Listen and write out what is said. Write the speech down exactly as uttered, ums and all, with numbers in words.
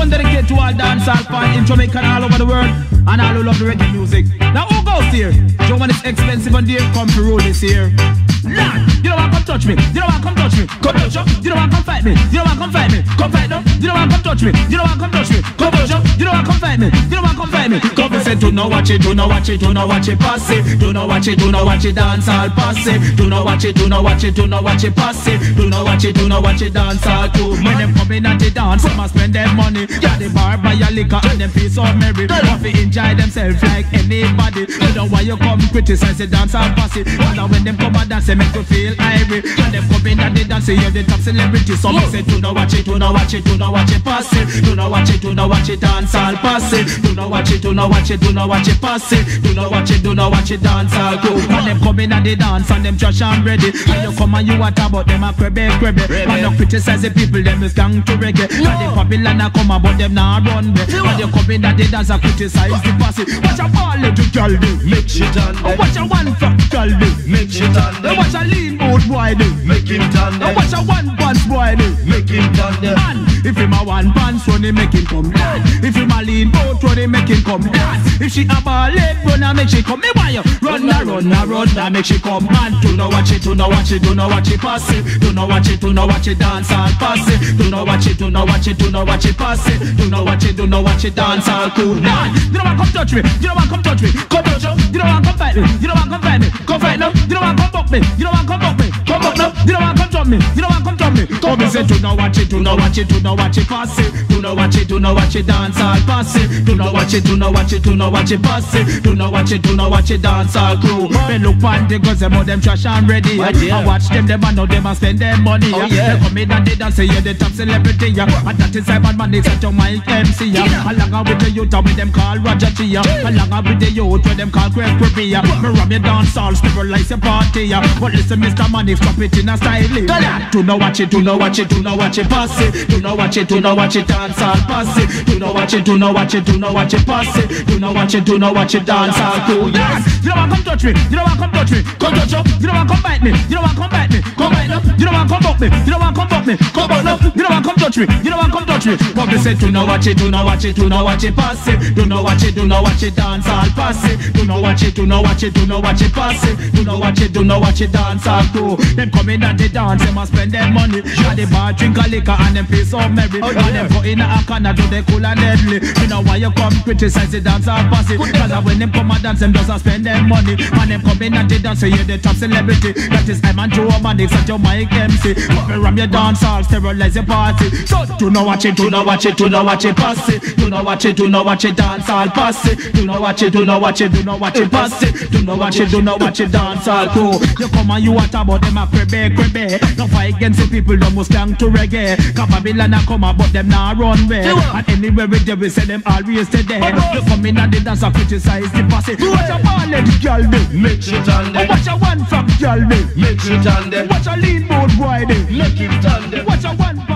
one dedicated to all dancehall fans in Jamaica and all over the world, and all who love the reggae music. Now who goes here? Joe when it's expensive and they come to rule this here. Nah, you don't want to come touch me. You don't want to come touch me. Come touch up. You don't want to come fight me. You don't want to come fight me. Come fight them. You don't want to come touch me. You don't want to come touch me. Come touch up. You don't want to come fight me. You don't want to come fight me. Come and say, do not watch it, do not watch it, do not watch it, pass it. Do not watch it, do not watch it, dance all pass it. Do not watch it, do not watch it, do not watch it, pass it. Do not watch it, do not watch it, dance all too. When them come in and they dance, they must spend their money. Yeah, they bar buy a liquor and them feel so merry. Want to enjoy themselves like anybody. You know why you come criticize the dance all pass it. But when them come and dance, they make you feel irie. And them come in and they dance, you're the top celebrity. So me say, do not watch it, do not watch it, do not watch it, pass it. Do not watch it, do not watch it, dance all pass it. Do not watch it, do not watch it, do not watch it, pass it. Do not watch it, do not watch it, dance all go. And them come in and they dance and them trash and ready. And you come and you want about them a crabby, crabby. And you criticize the people, them is gang to reggae. And the Babylon a come about them now run way. And you come in and they dance and criticize the pass it. Watch a ball little girl do, make shit on them. Watch a one fuck girl do, make shit on them. Watch a lean boat boy do, make him done them. Watch a one pants boy do, make him done them. And if him a one pants run, he make him come down. If him a lean boat run, he make him come down. If she a ball leg run, I make she come. Me why you run a run a run, I make she come. Man, do not watch it, do not watch it, do not watch it pass it. Do not watch it, do not watch it dance and pass it. Do not watch it, do not watch it, do not watch it pass it. Do not watch it, do not watch it dance all cool. Man, you don't want come touch me, you don't want come touch me. Come touch up, you don't want come fight me, you don't want come fight me. Come fight now, you don't want come buck me, you don't want come buck me. Come buck now, you don't want come jump me, you don't want come jump me. Come and say, do not watch it, do not watch it, do not watch it pass it. Do not watch it, do not watch it dance all pass it. Do not watch it, do not watch it, do not watch it pass it. Do not watch it, do not watch it dance all crew. Men look on the girls, them all them trash and ready. I watch them, them and know them and spend their money. Oh, yeah. They come in and they dance, say you're the top celebrity. Yeah. And that is Simon Mannix and John Mike M C. Yeah. Along with the youth, with them call Roger G. Yeah. Along with the youth, with them call Greg Crippy. Yeah. Me ram your dance all, sterilize your party. Yeah. But listen, Mister Mannix, drop it in a style. Yeah. Do not watch it, do not watch it, do not watch it pass it. Do not watch it, do not watch it dance all pass it. Do not watch it, do not watch it, do not watch it pass it. Do not watch it, do not watch it dance all cool. Yes. You don't want come touch me, you don't want come touch me. Come touch up, you don't want come bite me, you don't want come bite me. Come bite up, you don't want come buck me, you don't want come buck me. Come buck up, you don't want come touch me, you don't want come touch me. But me say do not watch it, do not watch it, do not watch it pass it. Do not watch it, do not watch it dance all pass it. Do not watch it, do not watch it, do not watch it pass it. Do not watch it, do not watch it dance all too. Them come in and they dance, they must spend their money. At the bar drink a liquor and them feel so merry. Oh, yeah. And them go in a corner do they cool and deadly. You know why you come criticize the dance all pass it. Cause when them come and dance, them just a spend their money. And them come in and they dance, so you're the top celebrity. That is I'm and Joe Mannix and Joe Mike M C. But me ram your dance all, sterilize your party. So do not watch it, do not watch it, do not watch it pass it. Do not watch it, do not watch it dance all pass it. Do not watch it, do not watch it, do not watch it pass it. Do not watch it, do not watch it dance all cool. You come and you want about them a crebe, crebe. No fight against the people, them must gang to reggae. Cause Babylon a come out, but them not run way. And anywhere with them, we say them always stay there. You come in and they dance and criticize the posse. Watch a ball-head girl do, make shit on them. Watch a one-fuck girl do, make shit on them. Watch a lean boat boy do, make him on them. Watch a one